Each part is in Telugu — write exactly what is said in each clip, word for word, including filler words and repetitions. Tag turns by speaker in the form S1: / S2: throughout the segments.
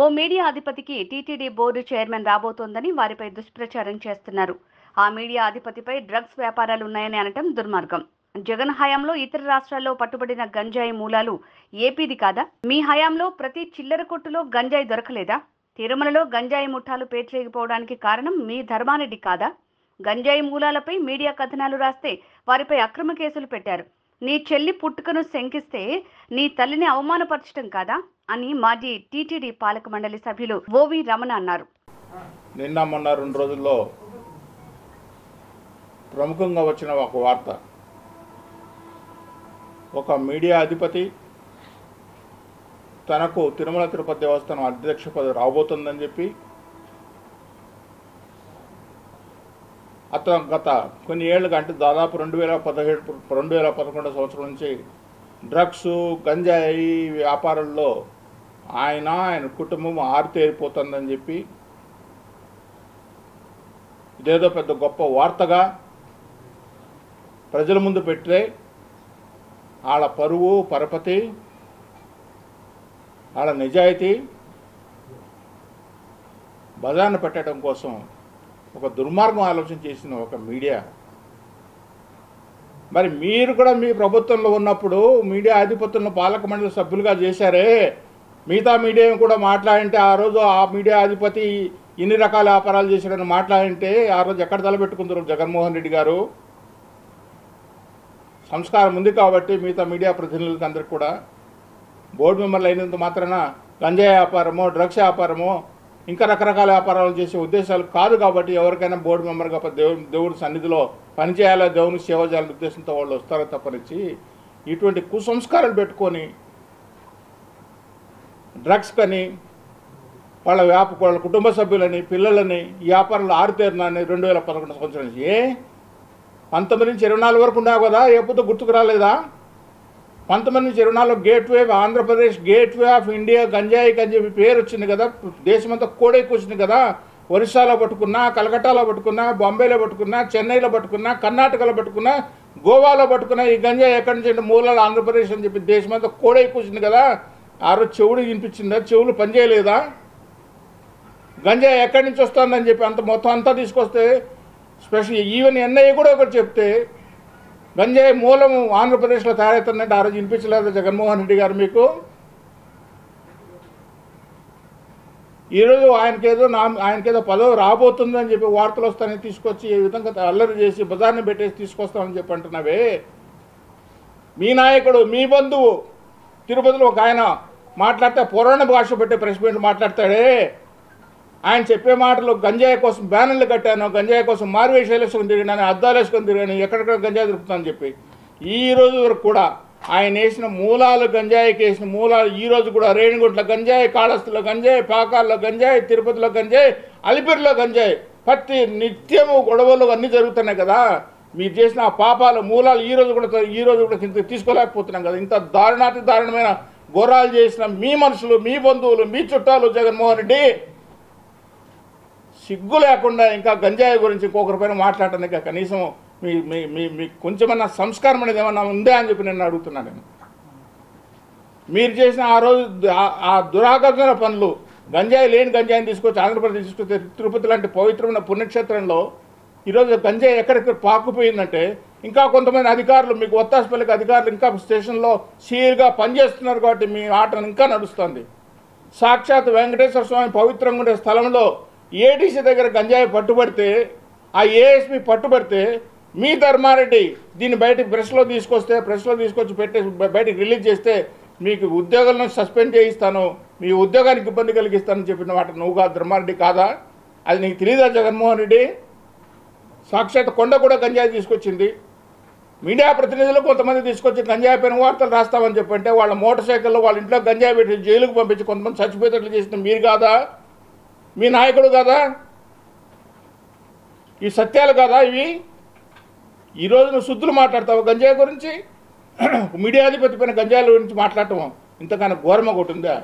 S1: ఓ మీడియా అధిపతికి టీటీడీ బోర్డు చైర్మన్ రాబోతోందని వారిపై దుష్ప్రచారం చేస్తున్నారు. ఆ మీడియా అధిపతిపై డ్రగ్స్ వ్యాపారాలు ఉన్నాయని అనటం దుర్మార్గం. జగన్ హయాంలో ఇతర రాష్ట్రాల్లో పట్టుబడిన గంజాయి మూలాలు ఏపీది కాదా? మీ హయాంలో ప్రతి చిల్లర కొట్టులో గంజాయి దొరకలేదా? తిరుమలలో గంజాయి ముఠాలు పేర్చేయకపోవడానికి కారణం మీ ధర్మారెడ్డి కాదా? గంజాయి మూలాలపై మీడియా కథనాలు రాస్తే వారిపై అక్రమ కేసులు పెట్టారు. నీ చెల్లి పుట్టుకను శంకిస్తే నీ తల్లిని అవమానపరచడం కాదా అని మాజీ టీటీడీ పాలక మండలి సభ్యులు ఓవి రమణ అన్నారు.
S2: నిన్న మొన్న రెండు రోజుల్లో ప్రముఖంగా వచ్చిన ఒక వార్త, ఒక మీడియా అధిపతి తనకు తిరుమల తిరుపతి దేవస్థానం అధ్యక్ష పదవి రాబోతుందని చెప్పి అతను గత కొన్ని ఏళ్ళుగా అంటే దాదాపు రెండు వేల పదిహేడు రెండు వేల పదకొండు సంవత్సరం నుంచి డ్రగ్స్ గంజాయి వ్యాపారంలో ఆయన ఆయన కుటుంబం ఆరితేరిపోతుందని చెప్పి ఇదేదో పెద్ద గొప్ప వార్తగా ప్రజల ముందు పెట్టే వాళ్ళ పరువు పరపతి వాళ్ళ నిజాయితీ బజార్ను పెట్టడం కోసం ఒక దుర్మార్గం ఆలోచన చేసిన ఒక మీడియా. మరి మీరు కూడా మీ ప్రభుత్వంలో ఉన్నప్పుడు మీడియా అధిపతులను పాలక మండలి సభ్యులుగా చేశారే, మిగతా మీడియా కూడా మాట్లాడింటే ఆ రోజు ఆ మీడియా అధిపతి ఇన్ని రకాల వ్యాపారాలు చేశాడని మాట్లాడింటే ఆ రోజు ఎక్కడ తలపెట్టుకుంటారు జగన్మోహన్ రెడ్డి గారు? సంస్కారం ఉంది కాబట్టి మిగతా మీడియా ప్రతినిధులకి అందరికి కూడా బోర్డు మెంబర్లు అయినంత మాత్రాన గంజాయి వ్యాపారమో డ్రగ్స్ వ్యాపారమో ఇంకా రకరకాల వ్యాపారాలు చేసే ఉద్దేశాలు కాదు కాబట్టి ఎవరికైనా బోర్డు మెంబర్గా దేవుడు దేవుడి సన్నిధిలో పనిచేయాలా, దేవుని సేవ చేయాలనే ఉద్దేశంతో వాళ్ళు వస్తారో తప్పనిచ్చి ఇటువంటి కుసంస్కారాలు పెట్టుకొని డ్రగ్స్ కని వాళ్ళ వ్యాప వాళ్ళ కుటుంబ సభ్యులని పిల్లలని ఈ వ్యాపారంలో ఆరుతేరినని రెండు వేల పదకొండు సంవత్సరం నుంచి ఏ పంతొమ్మిది నుంచి ఇరవై నాలుగు వరకు ఉన్నావు కదా, ఎప్పుడు గుర్తుకు రాలేదా? పంతొమ్మిది నుంచి ఇరవై నాలుగు gateway Andhra Pradesh gateway of India గంజాయికి అని చెప్పి పేరు వచ్చింది కదా, దేశమంతా కోడెక్కి వచ్చింది కదా. ఒరిస్సాలో పట్టుకున్నా, కలకట్టాలో పట్టుకున్నా, బాంబేలో పట్టుకున్నా, చెన్నైలో పట్టుకున్నా, కర్ణాటకలో పట్టుకున్నా, గోవాలో పట్టుకున్నా, ఈ గంజాయి ఎక్కడి నుంచి అంటే మూలాలు ఆంధ్రప్రదేశ్ అని చెప్పి దేశమంతా కోడెక్కి వచ్చింది కదా. ఆ రోజు చెవుడు వినిపించిందా? చెవులు పనిచేయలేదా? గంజాయి ఎక్కడి నుంచి వస్తుందని చెప్పి అంత మొత్తం అంతా తీసుకొస్తే స్పెషల్ ఈవెన్ ఎన్ఐఏ కూడా ఒకటి చెప్తే గంజాయి మూలం ఆంధ్రప్రదేశ్లో తయారవుతుందంటే ఆ రోజు వినిపించలేదు జగన్మోహన్ రెడ్డి గారు మీకు? ఈరోజు ఆయనకేదో నా ఆయనకేదో పదవి రాబోతుందని చెప్పి వార్తలు వస్తాయని తీసుకొచ్చి ఈ విధంగా అల్లరి చేసి బజార్ని పెట్టేసి తీసుకొస్తామని చెప్పి అంటున్నావే. మీ నాయకుడు మీ బంధువు తిరుపతిలో ఒక ఆయన మాట్లాడితే పురాణ భాష పెట్టే ప్రెస్ మీట్ మాట్లాడతాడే, ఆయన చెప్పే మాటలు గంజాయి కోసం బ్యానర్లు కట్టాను, గంజాయి కోసం మారువేషాలు వేసుకొని తిరిగినాను, అద్దాలు వేసుకొని తిరిగాను, ఎక్కడెక్కడ గంజాయి దొరుకుతుందని చెప్పి ఈ రోజు వరకు కూడా ఆయన వేసిన మూలాలు గంజాయికి వేసిన మూలాలు ఈ రోజు కూడా రేణిగుంట్ల గంజాయి, కాళహస్తిలో గంజాయి, పాకాల్లో గంజాయి, తిరుపతిలో గంజాయి, అలిపిరిలో గంజాయి, ప్రతి నిత్యము గొడవలు అన్నీ జరుగుతున్నాయి కదా. మీరు చేసిన ఆ పాపాల మూలాలు ఈ రోజు కూడా ఈ రోజు కూడా కింద తీసుకోలేకపోతున్నాం కదా. ఇంత దారుణాతి దారుణమైన ఘోరాలు చేసిన మీ మనుషులు, మీ బంధువులు, మీ చుట్టాలు జగన్మోహన్ రెడ్డి సిగ్గు లేకుండా ఇంకా గంజాయి గురించి ఇంకొకరి పైన మాట్లాడటానికి కనీసం మీ మీ మీ మీకు కొంచెమన్నా సంస్కారం అనేది ఏమన్నా ఉందా అని చెప్పి నేను అడుగుతున్నాను. నేను మీరు చేసిన ఆ రోజు ఆ దురాగర్జన పనులు, గంజాయి లేని గంజాయిని తీసుకొచ్చి ఆంధ్రప్రదేశ్ తీసుకొస్తే తిరుపతి లాంటి పవిత్రమైన పుణ్యక్షేత్రంలో ఈరోజు గంజాయి ఎక్కడెక్కడ పాకుపోయిందంటే ఇంకా కొంతమంది అధికారులు మీకు ఒత్తాసుపల్లికి అధికారులు ఇంకా స్టేషన్లో సీల్గా పనిచేస్తున్నారు కాబట్టి మీ ఆట ఇంకా నడుస్తుంది. సాక్షాత్ వెంకటేశ్వర స్వామి పవిత్రంగా ఉండే స్థలంలో ఏడీసీ దగ్గర గంజాయి పట్టుబడితే, ఆ ఏఎస్పీ పట్టుబడితే మీ ధర్మారెడ్డి దీన్ని బయటకు ప్రెస్లో తీసుకొస్తే ప్రెస్లో తీసుకొచ్చి పెట్టే బయటకు రిలీజ్ చేస్తే మీకు ఉద్యోగాలను సస్పెండ్ చేయిస్తాను, మీ ఉద్యోగానికి ఇబ్బంది కలిగిస్తానని చెప్పిన మాట నువ్వు కాదు, ధర్మారెడ్డి కాదా? అది నీకు తెలియదా జగన్మోహన్ రెడ్డి? సాక్షాత్ కొండ కూడా గంజాయి తీసుకొచ్చింది. మీడియా ప్రతినిధులు కొంతమంది తీసుకొచ్చి గంజాయి పైన వార్తలు రాస్తామని చెప్పంటే వాళ్ళ మోటార్ సైకిల్లో వాళ్ళ ఇంట్లో గంజాయి పెట్టి జైలుకు పంపించి కొంతమంది చచ్చిపోయేటట్లు చేసిన మీరు కాదా? మీ నాయకుడు కాదా? ఈ సత్యాలు కాదా ఇవి? ఈరోజు నువ్వు శుద్ధులు మాట్లాడతావు గంజాయి గురించి, మీడియా అధిపతి పైన గంజాయిల గురించి మాట్లాడటం ఇంతకన్నా ఘోరమ ఒకటి ఉందా?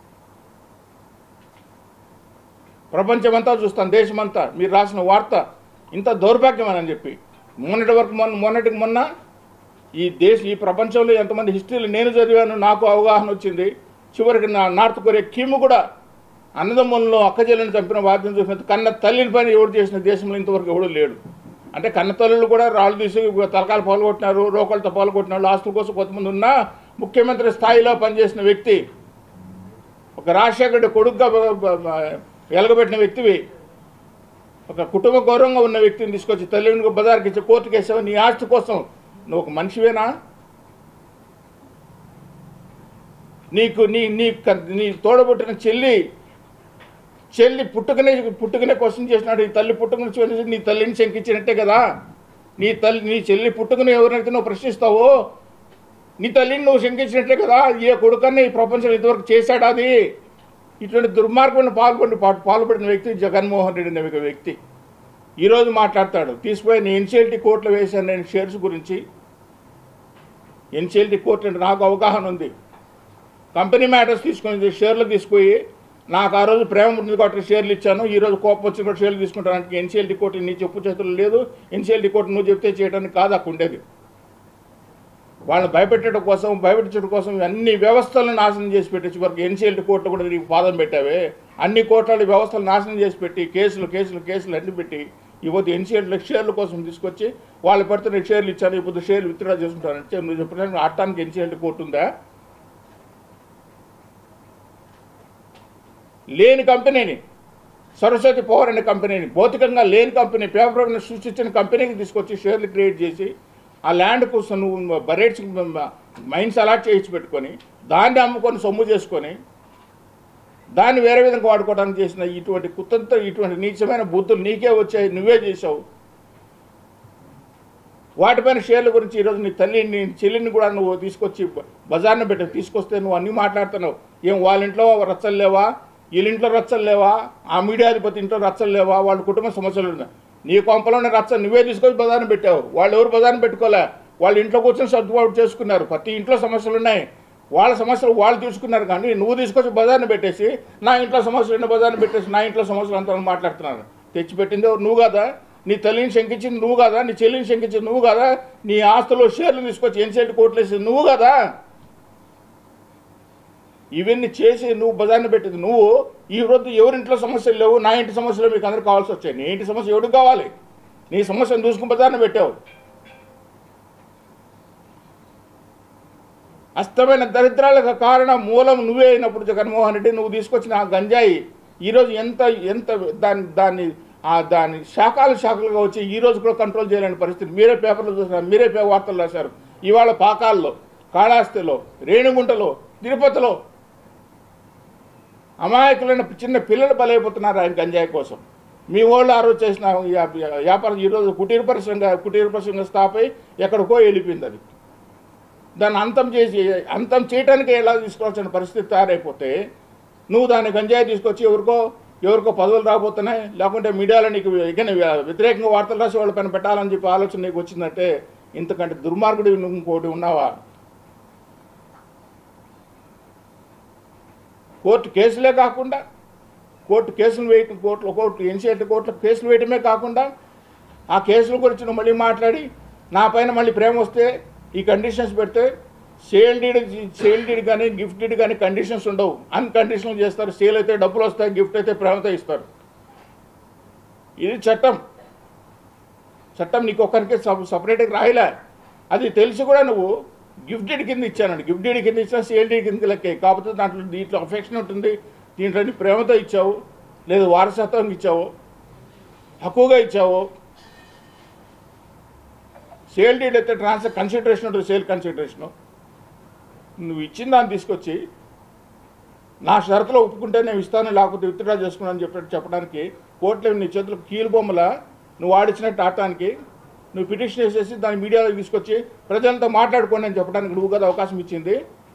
S2: ప్రపంచమంతా చూస్తాను, దేశమంతా మీరు రాసిన వార్త ఇంత దౌర్భాగ్యమని చెప్పి మొన్నటి వరకు మొన్న మొన్నటికి మొన్న ఈ దేశ ఈ ప్రపంచంలో ఎంతమంది హిస్టరీలు నేను చదివాను, నాకు అవగాహన వచ్చింది. చివరికి నా నార్త్ కొరియా కిమ్ కూడా అన్నదమ్ములను అక్కచెల్లెని చంపిన బాధ్యత చూసిన కన్న తల్లిని పని ఎవరు చేసిన దేశంలో ఇంతవరకు ఎవడు లేడు. అంటే కన్న తల్లులు కూడా రాళ్ళు తీసి తలకాలు పాల్గొట్టినారు, రోకలతో పాల్గొట్టినారు, ఆస్తుల కోసం కొంతమంది ఉన్నా ముఖ్యమంత్రి స్థాయిలో పనిచేసిన వ్యక్తి, ఒక రాజశేఖరుడి కొడుకుగా వెలగబెట్టిన వ్యక్తివి, ఒక కుటుంబ గౌరవంగా ఉన్న వ్యక్తిని తీసుకొచ్చి తల్లిని బజార్కి ఇచ్చి కోర్టుకు వేసావు. నీ ఆస్తి కోసం నువ్వు ఒక మనిషివేనా? నీకు నీ నీ నీ తోడబుట్టిన చెల్లి చెల్లి పుట్టుకనే పుట్టుకనే క్వశ్చన్ చేసినాడు. నీ తల్లి పుట్టుకను నీ తల్లిని శంకించినట్టే కదా. నీ తల్లి నీ చెల్లి పుట్టుకను ఎవరైతే నువ్వు ప్రశ్నిస్తావో నీ తల్లిని నువ్వు శంకించినట్టే కదా. ఏ కొడుకన్నా ఈ ప్రపంచంలో ఇంతవరకు చేశాడు అది. ఇటువంటి దుర్మార్గమైన పాల్గొని పాల్పడిన వ్యక్తి జగన్మోహన్ రెడ్డి అనే ఒక వ్యక్తి ఈరోజు మాట్లాడతాడు. తీసుకుపోయి నేను ఎన్సీఎల్టీ కోర్టులో వేశాను నేను షేర్స్ గురించి. ఎన్సీఎల్టీ కోర్టు అంటే నాకు అవగాహన ఉంది. కంపెనీ మ్యాటర్స్ తీసుకుని షేర్లు తీసుకుపోయి నాకు ఆ రోజు ప్రేమ ఉంది కాబట్టి షేర్లు ఇచ్చాను, ఈరోజు కోపం వచ్చి కూడా షేర్లు తీసుకుంటానికి ఎన్సీఎల్టీ కోర్టు నీ చెప్పు చేతులు లేదు. ఎన్సీఎల్టీ కోర్టు నువ్వు చెప్తే చేయడానికి కాదు అక్కడ ఉండేది. వాళ్ళని భయపెట్టడం కోసం భయపెట్టడం కోసం అన్ని వ్యవస్థలను నాశనం చేసి పెట్టేసి వరకు ఎన్సీఎల్టీ కోర్టు కూడా నీకు పాదం పెట్టావే. అన్ని కోర్టుల వ్యవస్థలు నాశనం చేసి పెట్టి కేసులు కేసులు కేసులు అన్ని పెట్టి ఇవ్వద్దు ఎన్సీఎల్టీ షేర్ల కోసం తీసుకొచ్చి వాళ్ళు పడితే నేను షేర్లు ఇచ్చాను ఇప్పుడు షేర్లు విత్డ్రా చేసుకుంటానంటే నువ్వు చెప్పడానికి ఆడటానికి ఎన్సీఎల్టీ కోర్టు ఉందా? లేని కంపెనీని, సరస్వతి పవర్ అనే కంపెనీని, భౌతికంగా లేని కంపెనీ, పేపర్ సృష్టించిన కంపెనీకి తీసుకొచ్చి షేర్లు క్రియేట్ చేసి ఆ ల్యాండ్ కోసం నువ్వు బరేట్స్ మైన్స్ అలాట్ చేయించి పెట్టుకొని దాన్ని అమ్ముకొని సొమ్ము చేసుకొని దాన్ని వేరే విధంగా వాడుకోవడానికి చేసిన ఇటువంటి కుతంత్ర ఇటువంటి నీచమైన బుద్ధులు నీకే వచ్చాయి, నువ్వే చేసావు. వాటిపైన షేర్ల గురించి ఈరోజు నీ తల్లి నీ చెల్లిని కూడా నువ్వు తీసుకొచ్చి బజార్ని పెట్టి తీసుకొస్తే నువ్వు అన్నీ మాట్లాడుతున్నావు. ఏం వాళ్ళ ఇంట్లో రచ్చలు లేవా, వీళ్ళ ఇంట్లో రచ్చలు లేవా, ఆ మీడియాధిపతి ఇంట్లో రచ్చలు లేవా, వాళ్ళ కుటుంబ సమస్యలు ఉన్నాయి. నీ కొంపలోనే రచ్చ నువ్వే తీసుకొచ్చి బజార్ని పెట్టావు. వాళ్ళు ఎవరు బజార్ని పెట్టుకోలే, వాళ్ళ ఇంట్లో కూర్చొని సర్దుబాటు చేసుకున్నారు. ప్రతి ఇంట్లో సమస్యలు ఉన్నాయి, వాళ్ళ సమస్యలు వాళ్ళు తీసుకున్నారు. కానీ నువ్వు తీసుకొచ్చి బజార్ని పెట్టేసి నా ఇంట్లో సమస్యలు ఉన్న బజార్ని పెట్టేసి నా ఇంట్లో సమస్యలు అంతా మాట్లాడుతున్నారు. తెచ్చిపెట్టింది నువ్వు కదా, నీ తల్లిని శంకించింది నువ్వు కదా, నీ చెల్లిని శంకించింది నువ్వు కదా, నీ ఆస్తులు షేర్లు తీసుకొచ్చి ఎన్సీఎల్టీ కోర్టులు వేసింది నువ్వు కదా. ఇవన్నీ చేసి నువ్వు బజార్ని పెట్టింది నువ్వు. ఈ రోజు ఎవరింట్లో సమస్యలు లేవు, నా ఇంటి సమస్యలు మీకు అందరూ కావాల్సి వచ్చాయి. నీ ఇంటి సమస్య ఎవరికి కావాలి? నీ సమస్యను చూసుకుని బజార్ని పెట్టావు. అస్తమైన దరిద్రాలకు కారణం మూలం నువ్వే అయినప్పుడు జగన్మోహన్ రెడ్డి నువ్వు తీసుకొచ్చిన ఆ గంజాయి ఈరోజు ఎంత ఎంత దాన్ని దాన్ని దాని శాఖలు శాఖలుగా వచ్చి ఈరోజు కూడా కంట్రోల్ చేయలేని పరిస్థితి. మీరే పేపర్లో చూసారు, మీరే వార్తలు రాశారు. ఇవాళ పాకాల్లో, కాళహస్తిలో, రేణిగుంటలో, తిరుపతిలో అమాయకులైన చిన్న పిల్లలు బలైపోతున్నారు ఆయన గంజాయి కోసం. మీ వాళ్ళు ఆ రోజు చేసిన వ్యాపారం ఈరోజు కుటీర పరిశ్రమ కుటీర పరిశ్రమ స్టాప్ అయి ఎక్కడికో వెళ్ళిపోయింది. అది దాన్ని అంతం చేసి అంతం చేయడానికి ఎలా తీసుకోవాల్సిన పరిస్థితి తయారైపోతే నువ్వు దాన్ని గంజాయి తీసుకొచ్చి ఎవరికో ఎవరికో పదవులు రాబోతున్నాయి, లేకుంటే మీడియాలో నీకు వ్యతిరేకంగా వార్తలు రాసి వాళ్ళ పైన పెట్టాలని చెప్పి ఆలోచన నీకు వచ్చిందంటే ఇంతకంటే దుర్మార్గుడు ఇంకోటి ఉన్నావా? కోర్టు కేసులే కాకుండా కోర్టు కేసులు వేయటం కోర్టులో కోర్టు ఎన్సీఎల్టీ కోర్టులో కేసులు వేయటమే కాకుండా ఆ కేసుల గురించి నువ్వు మళ్ళీ మాట్లాడి నా పైన మళ్ళీ ప్రేమ వస్తే ఈ కండిషన్స్ పెడితే సేల్ డీడ్ సేల్ డీడ్ కానీ గిఫ్ట్ డీడ్ కానీ కండిషన్స్ ఉండవు, అన్కండిషనల్ చేస్తారు. సేల్ అయితే డబ్బులు వస్తాయి, గిఫ్ట్ అయితే ప్రేమతో ఇస్తారు. ఇది చట్టం. చట్టం నీకు ఒక్కరికి సపరేట్గా రాయలే. అది తెలిసి కూడా నువ్వు గిఫ్ట్ డీడ్ కింద ఇచ్చానండి, గిఫ్ట్ డీడ్ కింద ఇచ్చినా సేల్ డీడ్ కింద లెక్కే. కాకపోతే దాంట్లో దీంట్లో అఫెక్షన్ ఉంటుంది, దీంట్లో ప్రేమతో ఇచ్చావు, లేదు వారసత్వంగా ఇచ్చావు, హక్కుగా ఇచ్చావు. సేల్ డీడ్ అయితే ట్రాన్స్ఫర్ కన్సిడరేషన్ ఉంటుంది, సేల్ కన్సిడరేషను. నువ్వు ఇచ్చిన దాన్ని తీసుకొచ్చి నా షరతులో ఒప్పుకుంటే నేను ఇస్తాను, లేకపోతే విత్డ్రా చేసుకున్నాను చెప్పినట్టు చెప్పడానికి కోర్టులో నీ చేతులు కీలు బొమ్మల నువ్వు ఆడిచ్చినట్టు ఆడటానికి నువ్వు పిటిషన్ వేసేసి దాన్ని మీడియాలో తీసుకొచ్చి ప్రజలతో మాట్లాడుకోండి అని చెప్పడానికి నువ్వు కదా అవకాశం ఇచ్చింది.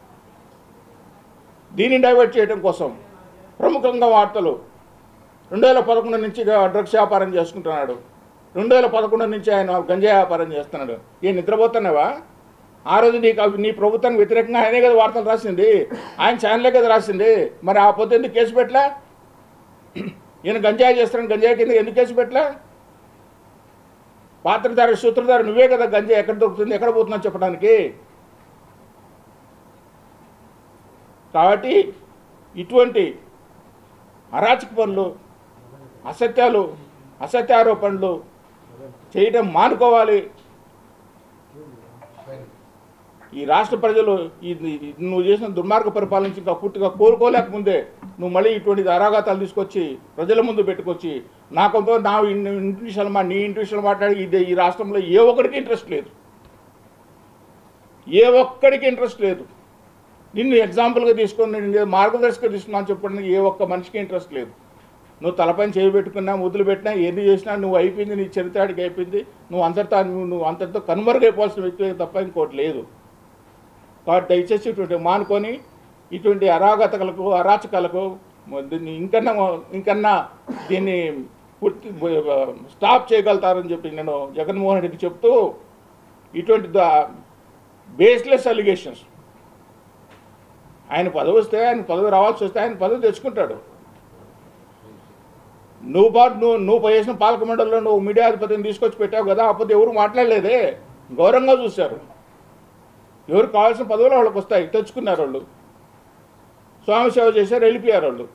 S2: దీన్ని డైవర్ట్ చేయడం కోసం ప్రముఖంగా వార్తలు రెండు వేల పదకొండు నుంచి డ్రగ్స్ వ్యాపారం చేసుకుంటున్నాడు, రెండు వేల పదకొండు నుంచి ఆయన గంజాయి వ్యాపారం చేస్తున్నాడు. ఏ నిద్రపోతున్నావా? ఆ రోజు నీకు నీ ప్రభుత్వానికి వ్యతిరేకంగా ఆయనే కదా వార్తలు రాసింది, ఆయన ఛానలే కదా రాసింది. మరి ఆ పొద్దు ఎందుకు కేసు పెట్టలే? ఈయన గంజాయి చేస్తున్నాను గంజాయి కింద ఎందుకు కేసు పెట్టలే? పాత్రధారి సూత్రధారి నువ్వే కదా గంజాయి ఎక్కడ దొరుకుతుంది ఎక్కడ పోతుందని చెప్పడానికి. కాబట్టి ఇటువంటి అరాచక పనులు, అసత్యాలు, అసత్యారోపణలు చేయటం మానుకోవాలి. ఈ రాష్ట్ర ప్రజలు ఈ నువ్వు చేసిన దుర్మార్గ పరిపాలన నుంచి ఇంకా పూర్తిగా కోలుకోలేకముందే నువ్వు మళ్ళీ ఇటువంటి అరాఘాతాలు తీసుకొచ్చి ప్రజల ముందు పెట్టుకొచ్చి నాకు నా ఇంటి విషయాలు మా నీ ఇంటి విషయాలు మాట్లాడి ఇది ఈ రాష్ట్రంలో ఏ ఒక్కడికి ఇంట్రెస్ట్ లేదు, ఏ ఒక్కడికి ఇంట్రెస్ట్ లేదు. నిన్ను ఎగ్జాంపుల్గా తీసుకొని నేను మార్గదర్శకంగా తీసుకున్నాను చెప్పడానికి ఏ ఒక్క మనిషికి ఇంట్రెస్ట్ లేదు. నువ్వు తలపైన చేయి పెట్టుకున్నా, ముద్దులు పెట్టినా, ఏది చేసినా నువ్వు అయిపోయింది, నీ చరిత్రాడికి అయిపోయింది, నువ్వు అంతటా నువ్వు నువ్వు అంతటితో కనుమరుగైపోవాల్సిన వ్యక్తి తప్ప ఇంకోటి లేదు. కాబట్టి దయచేసి ఇటువంటి మానుకొని ఇటువంటి అరాగతలకు అరాచకాలకు దీన్ని ఇంకన్నా ఇంకన్నా దీన్ని పూర్తి స్టాప్ చేయగలుగుతారని చెప్పి నేను జగన్మోహన్ రెడ్డికి చెప్తూ, ఇటువంటి బేస్లెస్ అలిగేషన్స్, ఆయన పదవి వస్తే ఆయన పదవి రావాల్సి వస్తే ఆయన పదవి తెచ్చుకుంటాడు. నువ్వు పాటు నువ్వు నువ్వు చేసిన పాలక మండలిలో నువ్వు మీడియా అధిపతిని తీసుకొచ్చి పెట్టావు కదా, అప్పుడు ఎవరు మాట్లాడలేదే, గౌరవంగా చూశారు. ఎవరు కావాల్సిన పదవులు వాళ్ళకి వస్తాయి, తెచ్చుకున్నారు వాళ్ళు, స్వామి సేవ చేశారు, వెళ్ళిపోయారు వాళ్ళు.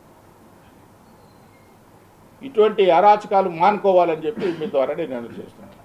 S2: ఇటువంటి అరాచకాలు మానుకోవాలని చెప్పి మీ ద్వారా నేను చేస్తాను.